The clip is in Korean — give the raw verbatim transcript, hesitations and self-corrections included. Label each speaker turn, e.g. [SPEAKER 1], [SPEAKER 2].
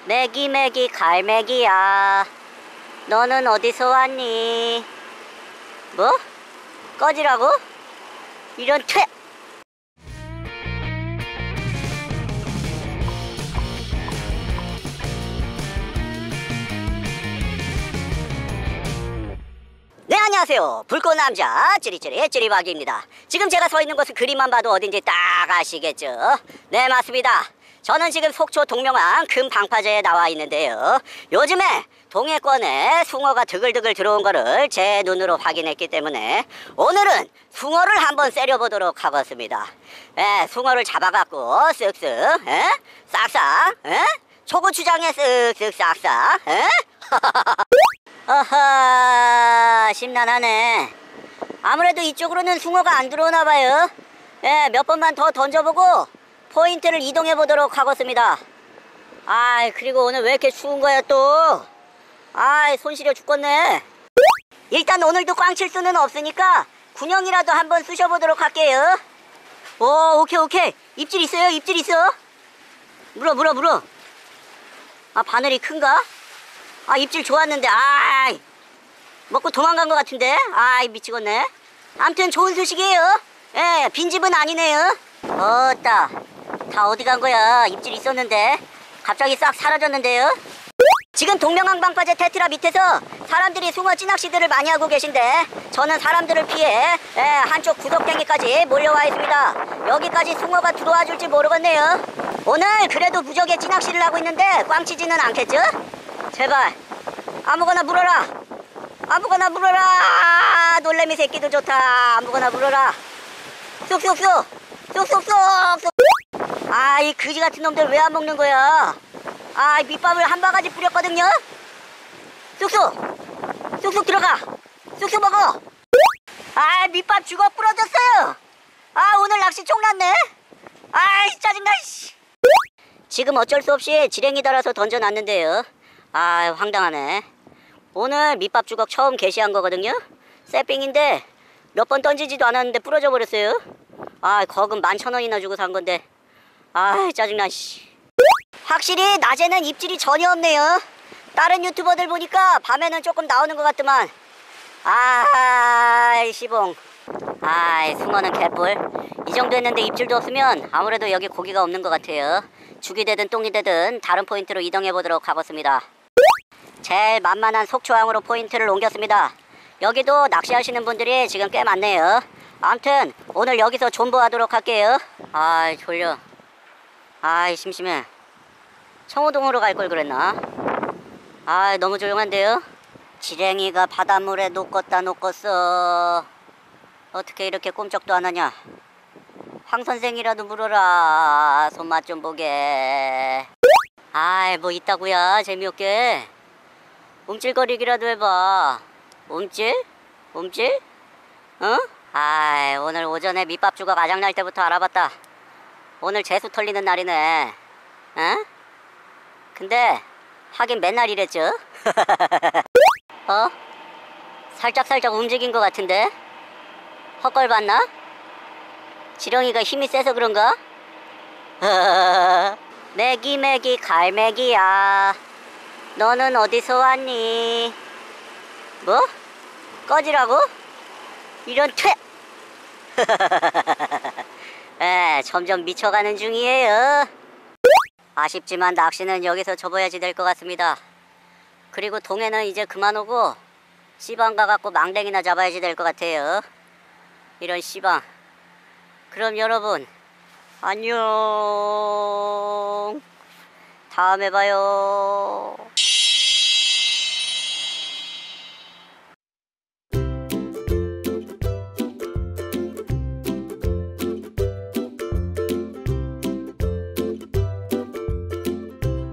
[SPEAKER 1] 매기 매기 갈매기야, 너는 어디서 왔니? 뭐? 꺼지라고? 이런 퇴! 네, 안녕하세요. 불꽃남자 찌리찌리 찌리박이입니다. 지금 제가 서 있는 곳은 그림만 봐도 어딘지 딱 아시겠죠? 네, 맞습니다. 저는 지금 속초 동명항 금방파제에 나와 있는데요. 요즘에 동해권에 숭어가 드글드글 들어온 거를 제 눈으로 확인했기 때문에 오늘은 숭어를 한번 세려보도록 하겠습니다. 예, 숭어를 잡아갖고 쓱쓱, 예? 싹싹, 예? 초고추장에 쓱쓱 싹싹, 예? 어허, 심란하네. 아무래도 이쪽으로는 숭어가 안 들어오나봐요. 예, 몇 번만 더 던져보고 포인트를 이동해 보도록 하겠습니다. 아이, 그리고 오늘 왜 이렇게 추운 거야 또? 아이, 손 시려 죽겠네. 일단 오늘도 꽝칠 수는 없으니까 군형이라도 한번 쑤셔보도록 할게요. 오, 오케이 오케이. 입질 있어요, 입질 있어. 물어 물어 물어. 아, 바늘이 큰가? 아, 입질 좋았는데, 아이, 먹고 도망간 것 같은데? 아이, 미치겠네. 암튼 좋은 소식이에요. 예, 빈집은 아니네요. 어따, 다 어디 간 거야? 입질 있었는데 갑자기 싹 사라졌는데요. 지금 동명항 방파제 테트라 밑에서 사람들이 숭어 찌낚시들을 많이 하고 계신데 저는 사람들을 피해 예, 한쪽 구석탱이까지 몰려와 있습니다. 여기까지 숭어가 들어와 줄지 모르겠네요. 오늘 그래도 무적의 찌낚시를 하고 있는데 꽝치지는 않겠죠? 제발 아무거나 물어라. 아무거나 물어라. 놀래미 새끼도 좋다. 아무거나 물어라. 쏙쏙쏙 쏙쏙쏙. 아, 이 그지 같은 놈들 왜 안 먹는 거야? 아, 밑밥을 한 바가지 뿌렸거든요. 쏙쏙 쏙쏙 들어가. 쏙쏙 먹어. 아, 밑밥 죽어 부러졌어요. 아, 오늘 낚시 총났네. 아이, 짜증나. 지금 어쩔 수 없이 지렁이 달아서 던져놨는데요. 아, 황당하네. 오늘 밑밥 주걱 처음 게시한 거거든요. 새삥인데 몇 번 던지지도 않았는데 부러져 버렸어요. 아, 거금 만천 원이나 주고 산 건데. 아, 짜증나. 씨. 확실히 낮에는 입질이 전혀 없네요. 다른 유튜버들 보니까 밤에는 조금 나오는 것 같더만. 아, 시봉. 아이, 숭어는 개뿔. 이 정도 했는데 입질도 없으면 아무래도 여기 고기가 없는 것 같아요. 죽이 되든 똥이 되든 다른 포인트로 이동해 보도록 하겠습니다. 제일 만만한 속초항으로 포인트를 옮겼습니다. 여기도 낚시하시는 분들이 지금 꽤 많네요. 아무튼 오늘 여기서 존버하도록 할게요. 아이, 졸려. 아이, 심심해. 청호동으로 갈 걸 그랬나? 아이, 너무 조용한데요? 지렁이가 바닷물에 녹겄다 녹겄어. 어떻게 이렇게 꼼짝도 안 하냐? 황 선생이라도 물어라. 손맛 좀 보게. 아이, 뭐 있다고야. 재미없게. 움찔거리기라도 해봐. 움찔? 움찔? 어? 아이, 오늘 오전에 밑밥 주걱 아작날 때부터 알아봤다. 오늘 재수 털리는 날이네. 어? 근데 하긴 맨날 이랬죠. 어? 살짝살짝 움직인 것 같은데? 헛걸 봤나? 지렁이가 힘이 세서 그런가? 매기 매기 갈매기야, 너는 어디서 왔니? 뭐? 꺼지라고? 이런 퇴! 에, 점점 미쳐가는 중이에요. 아쉽지만 낚시는 여기서 접어야지 될 것 같습니다. 그리고 동해는 이제 그만 오고 시방 가갖고 망댕이나 잡아야지 될 것 같아요. 이런 시방. 그럼 여러분, 안녕. 다음에 봐요.